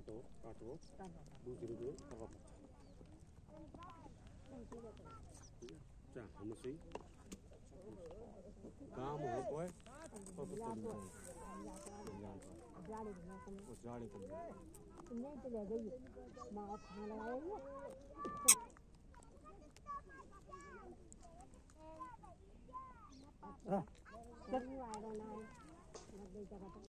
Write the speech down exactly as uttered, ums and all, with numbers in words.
काटो काटो दूसरी को करवा चाह हम सही काम हो कोई तो तो जाने को जाने को नहीं चले गई मां खाना लगाएंगे अच्छा चल आएगा ना